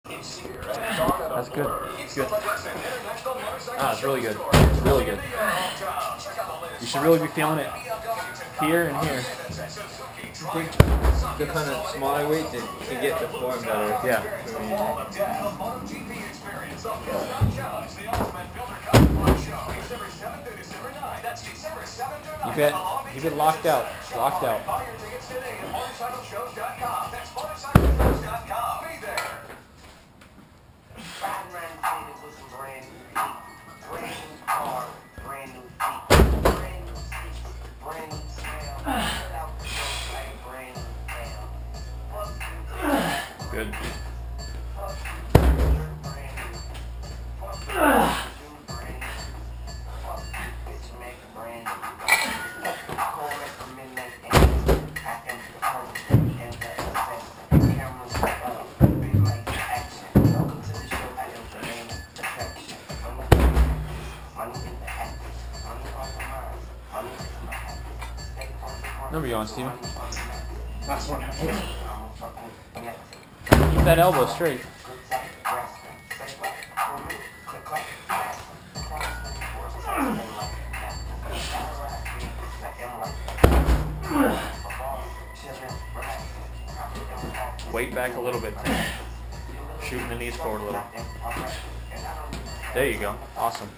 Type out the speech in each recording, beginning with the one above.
That's good. It's good. Ah, it's really good. It's really good. You should really be feeling it here and here. I think the kind of smaller weight to get the form better. Yeah. You've been locked out. Locked out. Good. Number you on, Steven? Last one. Keep that elbow straight. Weight back a little bit. Shooting the knees forward a little. There you go. Awesome.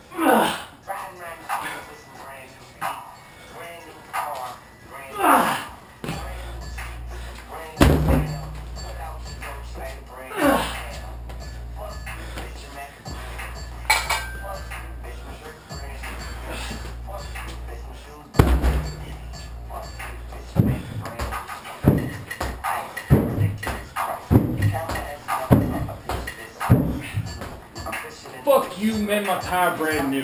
Fuck you, man, my tire brand new.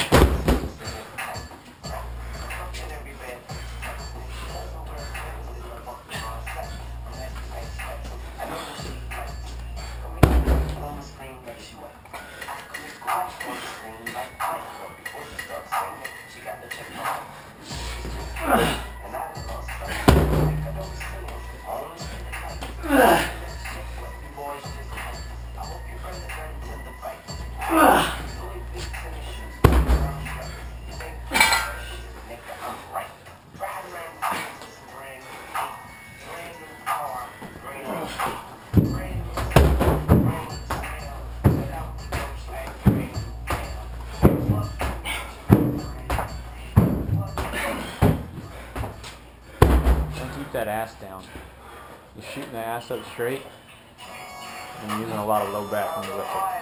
Keep that ass down. You're shooting the ass up straight and using a lot of low back when you lift it.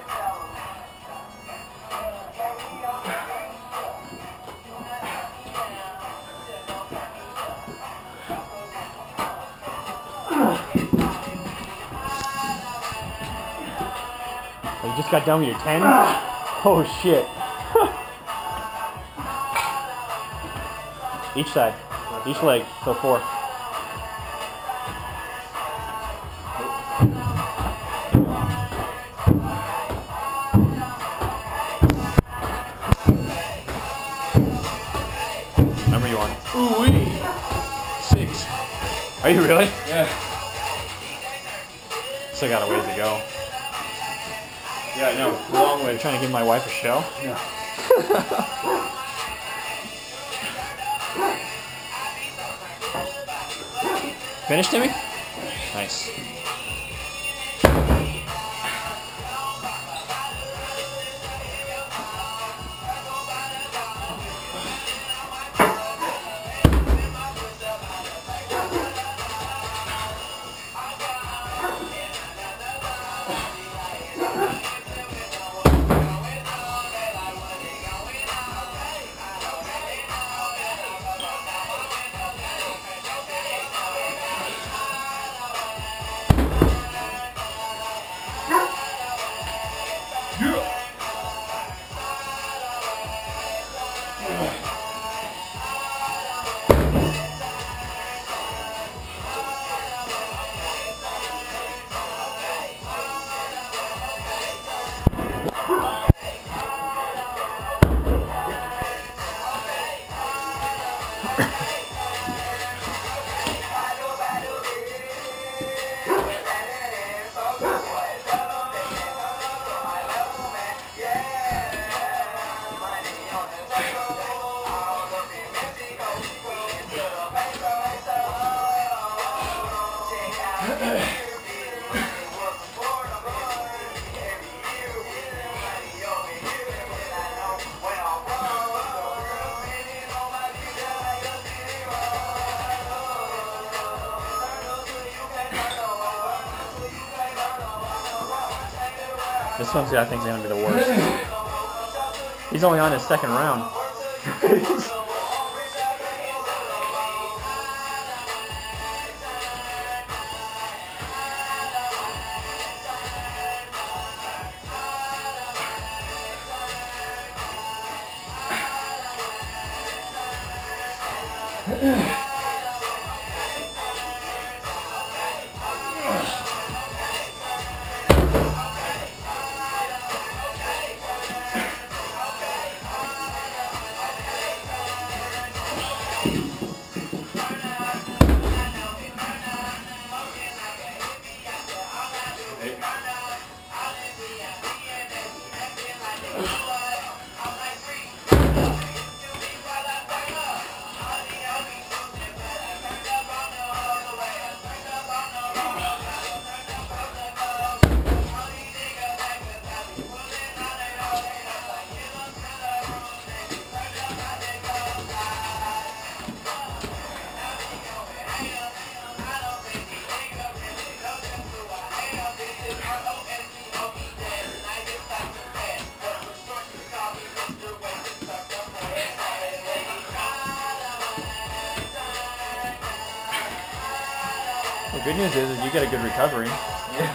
Oh, you just got done with your 10? Oh shit. Each side. Each leg. So 4. Number you on? Ooh-wee. 6. Are you really? Yeah. Still got a ways to go. Yeah, I know. A long way. Trying to give my wife a show? Yeah. Finished, Timmy? Nice. This one's, I think, is going to be the worst. He's only on his second round. The good news is you get a good recovery. Yeah.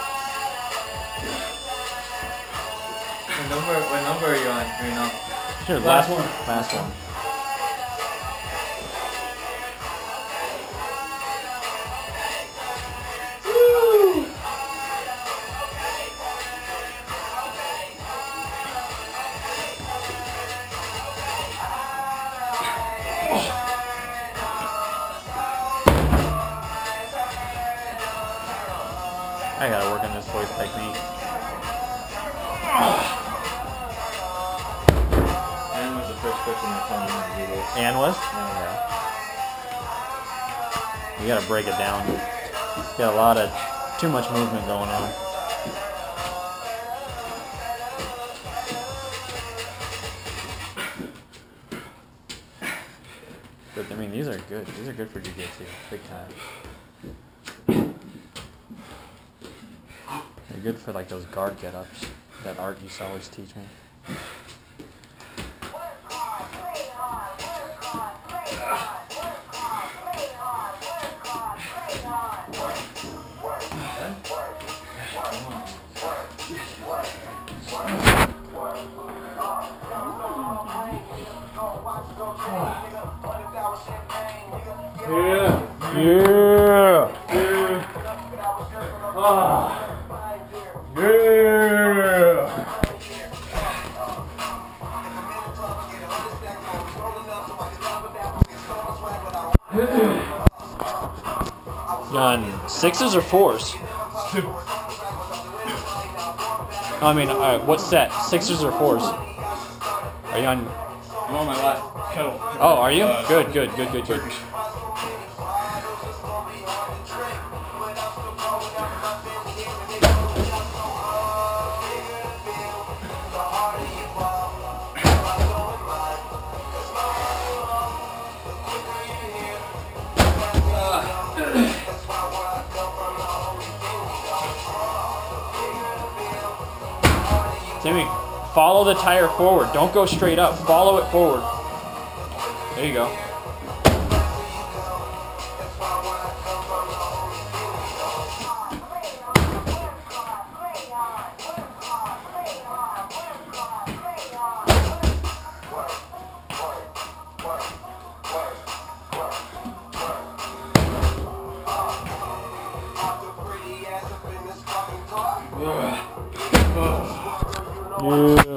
What number are you on right now? Sure, last one. Last one. I gotta work on this voice technique. And was the first person that told me how to do this. And was? Yeah. You gotta break it down. It's got a lot of too much movement going on. But I mean, these are good. These are good for jiu-jitsu, big time. They're good for like those guard get-ups. That art used to always teach me. Yeah. Yeah. You on sixes or fours? I mean, what set? Sixes or fours? Are you on? I'm on my last kettle. Oh, are you? Good. Turkish. Timmy, follow the tire forward. Don't go straight up. Follow it forward. There you go. Yeah.